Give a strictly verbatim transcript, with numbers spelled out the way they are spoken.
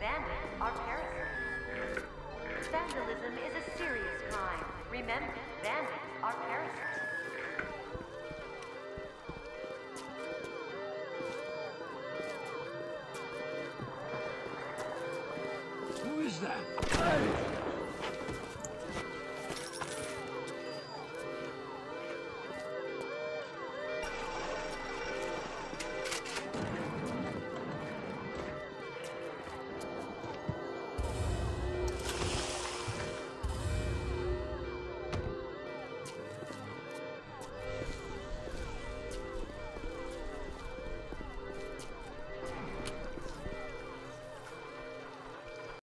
bandits are parasites. Vandalism is a serious crime. Remember, bandits are parasites. Who is that? Hey!